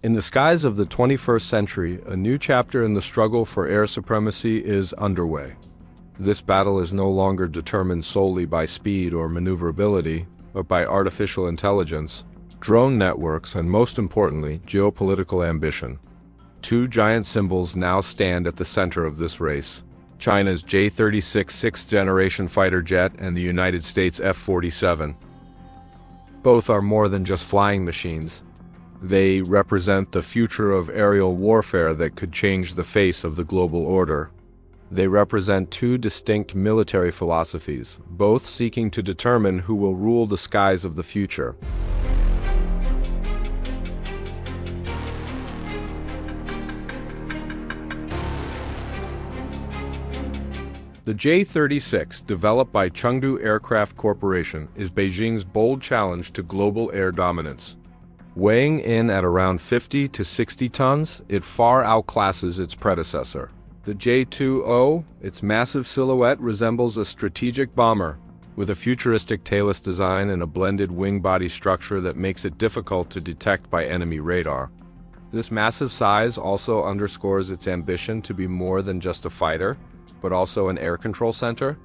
In the skies of the 21st century, a new chapter in the struggle for air supremacy is underway. This battle is no longer determined solely by speed or maneuverability, but by artificial intelligence, drone networks, and most importantly, geopolitical ambition. Two giant symbols now stand at the center of this race: China's J-36 sixth-generation fighter jet and the United States F-47. Both are more than just flying machines. They represent the future of aerial warfare that could change the face of the global order. They represent two distinct military philosophies, both seeking to determine who will rule the skies of the future. The J-36, developed by Chengdu Aircraft Corporation, is Beijing's bold challenge to global air dominance. Weighing in at around 50 to 60 tons, it far outclasses its predecessor. The J-20, its massive silhouette resembles a strategic bomber, with a futuristic tailless design and a blended wing-body structure that makes it difficult to detect by enemy radar. This massive size also underscores its ambition to be more than just a fighter, but also an air control center.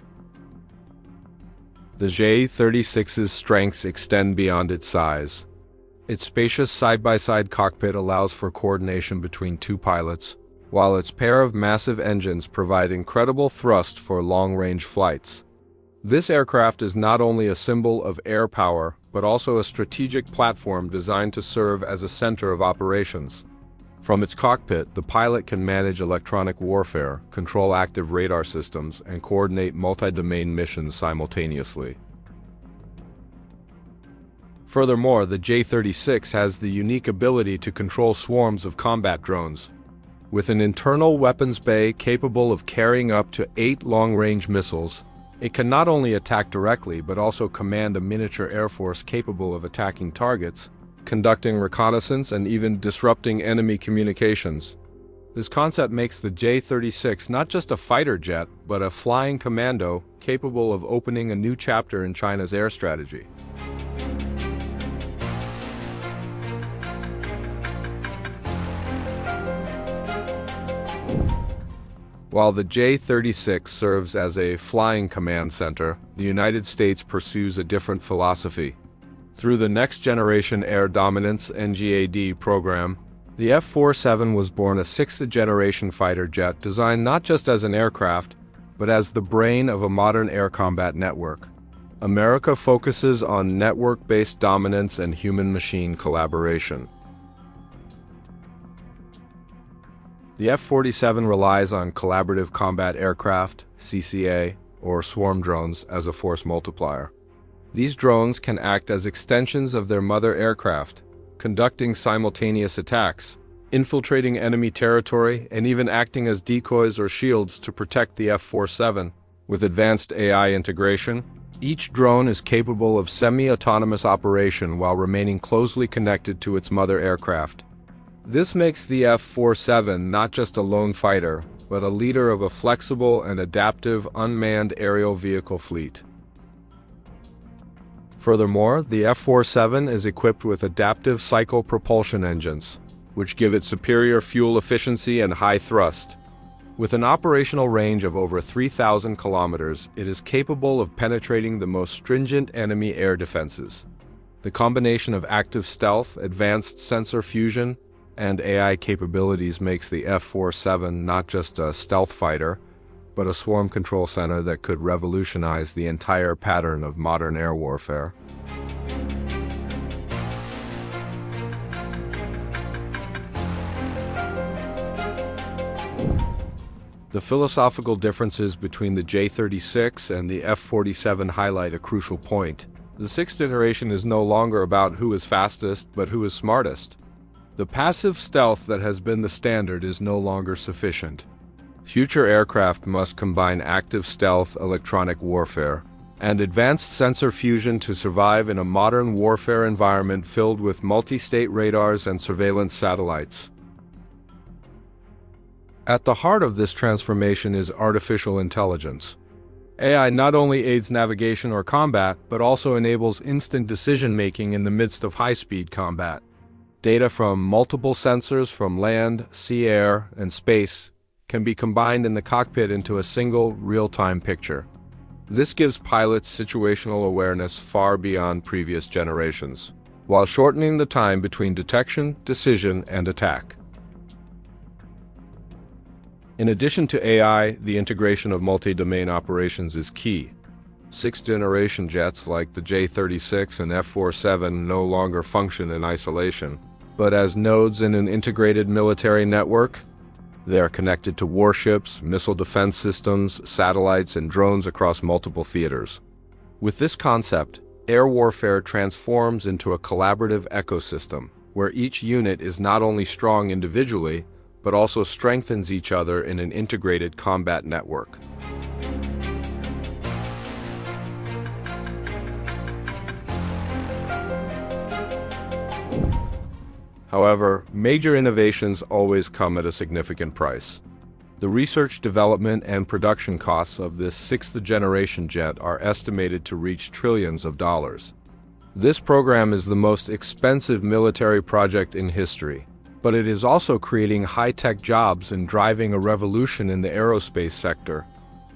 The J-36's strengths extend beyond its size. Its spacious side-by-side cockpit allows for coordination between two pilots, while its pair of massive engines provide incredible thrust for long-range flights. This aircraft is not only a symbol of air power, but also a strategic platform designed to serve as a center of operations. From its cockpit, the pilot can manage electronic warfare, control active radar systems, and coordinate multi-domain missions simultaneously. Furthermore, the J-36 has the unique ability to control swarms of combat drones. With an internal weapons bay capable of carrying up to 8 long-range missiles, it can not only attack directly but also command a miniature air force capable of attacking targets, conducting reconnaissance, and even disrupting enemy communications. This concept makes the J-36 not just a fighter jet, but a flying commando capable of opening a new chapter in China's air strategy. While the J-36 serves as a flying command center, the United States pursues a different philosophy. Through the Next Generation Air Dominance (NGAD) program, the F-47 was born a sixth-generation fighter jet designed not just as an aircraft, but as the brain of a modern air combat network. America focuses on network-based dominance and human-machine collaboration. The F-47 relies on collaborative combat aircraft, CCA, or swarm drones as a force multiplier. These drones can act as extensions of their mother aircraft, conducting simultaneous attacks, infiltrating enemy territory, and even acting as decoys or shields to protect the F-47. With advanced AI integration, each drone is capable of semi-autonomous operation while remaining closely connected to its mother aircraft. This makes the F-47 not just a lone fighter, but a leader of a flexible and adaptive unmanned aerial vehicle fleet. Furthermore, the F-47 is equipped with adaptive cycle propulsion engines, which give it superior fuel efficiency and high thrust. With an operational range of over 3,000 kilometers, it is capable of penetrating the most stringent enemy air defenses. The combination of active stealth, advanced sensor fusion, and AI capabilities makes the F-47 not just a stealth fighter, but a swarm control center that could revolutionize the entire pattern of modern air warfare. The philosophical differences between the J-36 and the F-47 highlight a crucial point. The sixth generation is no longer about who is fastest, but who is smartest. The passive stealth that has been the standard is no longer sufficient. Future aircraft must combine active stealth, electronic warfare, and advanced sensor fusion to survive in a modern warfare environment filled with multi-state radars and surveillance satellites. At the heart of this transformation is artificial intelligence. AI not only aids navigation or combat, but also enables instant decision-making in the midst of high-speed combat. Data from multiple sensors from land, sea, air, and space can be combined in the cockpit into a single, real-time picture. This gives pilots situational awareness far beyond previous generations, while shortening the time between detection, decision, and attack. In addition to AI, the integration of multi-domain operations is key. Sixth-generation jets like the J-36 and F-47 no longer function in isolation, but as nodes in an integrated military network. They are connected to warships, missile defense systems, satellites, and drones across multiple theaters. With this concept, air warfare transforms into a collaborative ecosystem, where each unit is not only strong individually, but also strengthens each other in an integrated combat network. However, major innovations always come at a significant price. The research, development, and production costs of this sixth-generation jet are estimated to reach trillions of dollars. This program is the most expensive military project in history, but it is also creating high-tech jobs and driving a revolution in the aerospace sector.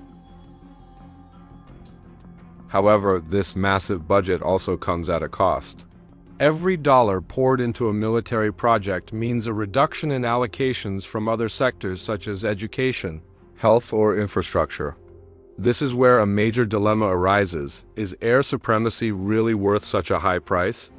However, this massive budget also comes at a cost. Every dollar poured into a military project means a reduction in allocations from other sectors such as education, health, or infrastructure. This is where a major dilemma arises. Is air supremacy really worth such a high price?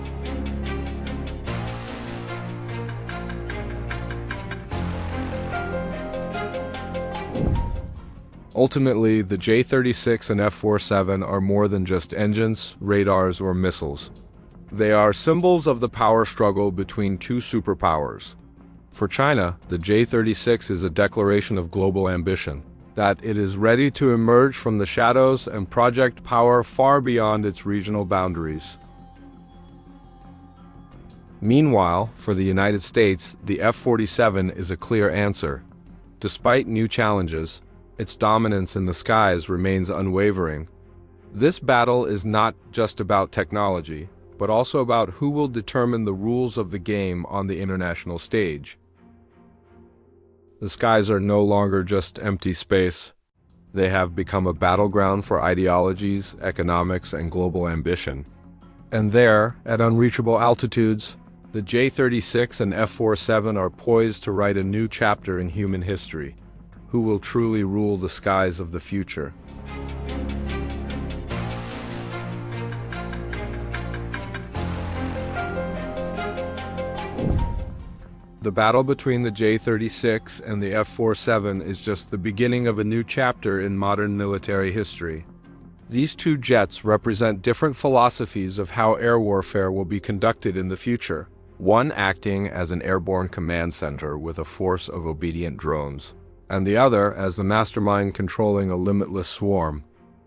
Ultimately, the J-36 and F-47 are more than just engines, radars, or missiles. They are symbols of the power struggle between two superpowers. For China, the J-36 is a declaration of global ambition, that it is ready to emerge from the shadows and project power far beyond its regional boundaries. Meanwhile, for the United States, the F-47 is a clear answer. Despite new challenges, its dominance in the skies remains unwavering. This battle is not just about technology, but also about who will determine the rules of the game on the international stage. The skies are no longer just empty space. They have become a battleground for ideologies, economics, and global ambition. And there, at unreachable altitudes, the J-36 and F-47 are poised to write a new chapter in human history. Who will truly rule the skies of the future? The battle between the J-36 and the F-47 is just the beginning of a new chapter in modern military history. These two jets represent different philosophies of how air warfare will be conducted in the future, one acting as an airborne command center with a force of obedient drones, and the other as the mastermind controlling a limitless swarm.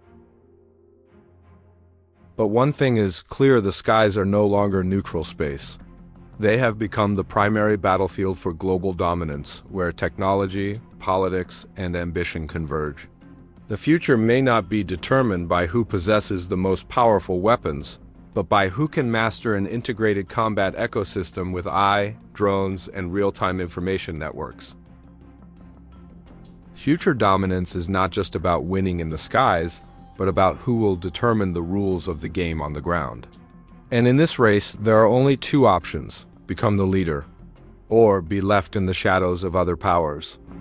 But one thing is clear: the skies are no longer neutral space. They have become the primary battlefield for global dominance, where technology, politics, and ambition converge. The future may not be determined by who possesses the most powerful weapons, but by who can master an integrated combat ecosystem with AI, drones, and real-time information networks. Future dominance is not just about winning in the skies, but about who will determine the rules of the game on the ground. And in this race, there are only two options: become the leader, or be left in the shadows of other powers.